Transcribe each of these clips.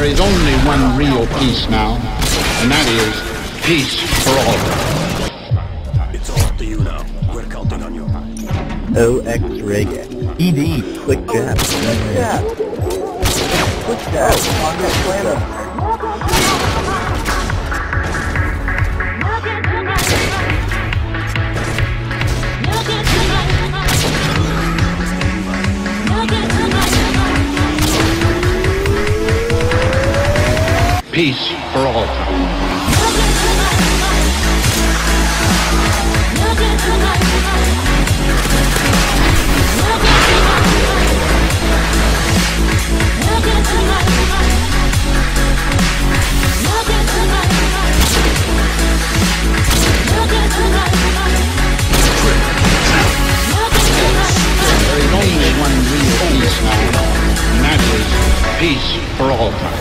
There is only one real peace now, and that is peace for all. It's all up to you now. We're counting on you. OX Reggae. ED, quick jab. Quick jab. On that planet. Peace for all. There is only one real peace now, and that is peace for all time.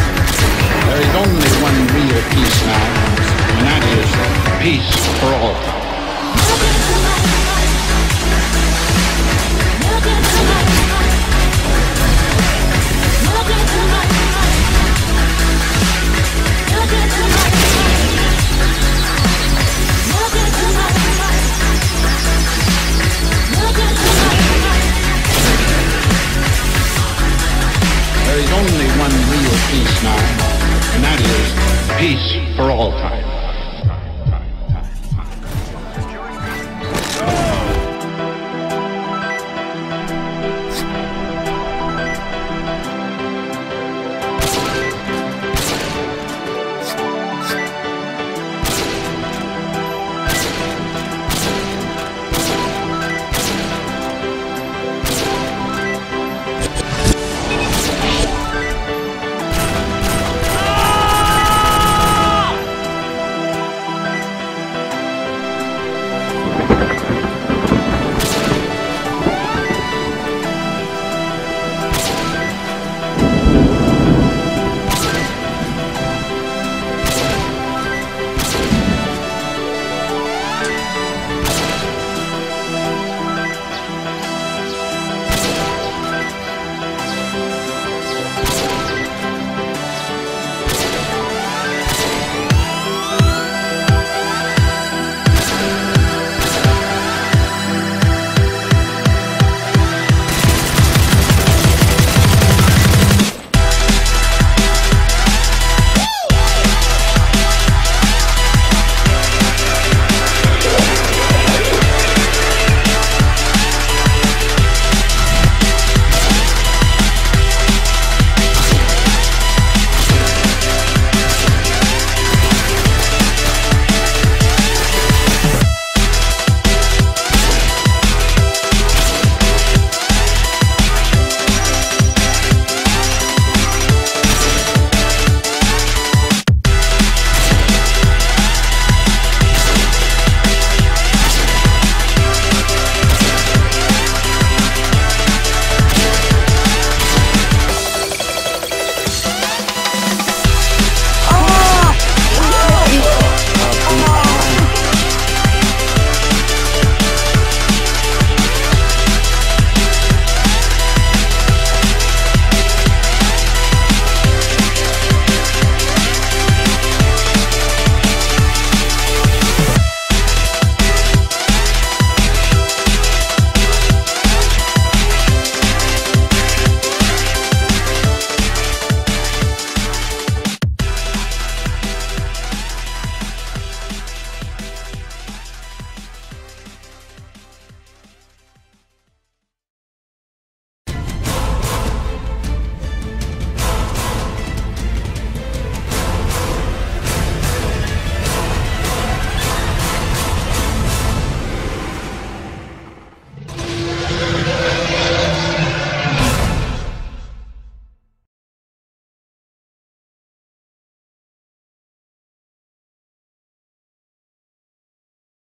There is only one real peace now, and that is peace for all.